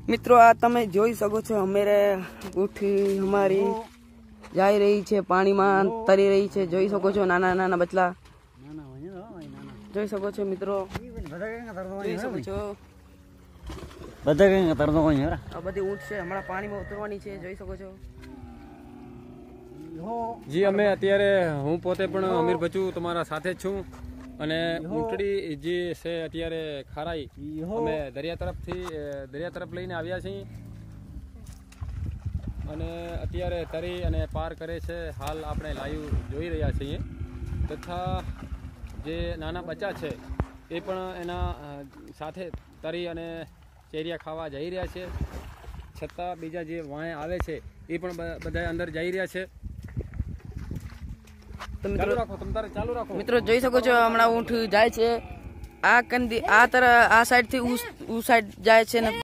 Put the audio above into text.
મિત્રો આ તમે જોઈ શકો છો અમારે ઉઠી અમારી જાય રહી છે પાણીમાં તરી રહી છે જોઈ શકો છો નાના નાના બચલા જોઈ શકો છો મિત્રો જોઈ શકો છો આ બધી ઊંટ છે હમણાં પાણીમાં ઉતરવાની છે જોઈ શકો છો જી અમે અત્યારે હું પોતે પણ અમીર બચુ તમારા સાથે જ છું અને ઊંટડી જે છે અત્યારે ખારાઈ અમે દરિયા તરફ લઈને આવ્યા છીએ અને અત્યારે તરી અને પાર કરે છે હાલ આપણે લાઈવ જોઈ રહ્યા છીએ તથા જે નાના બચ્ચા છે એ પણ એના સાથે તરી અને ચેરિયા ખાવા જઈ રહ્યા છે છતાં બીજા જે વાંય આવે છે એ પણ બધા અંદર જઈ રહ્યા છે મિત્રો જોઈ શકો છો હમણાં ઊંટ જાય છે આ સાઈડ થી સાઈડ જાય છે ને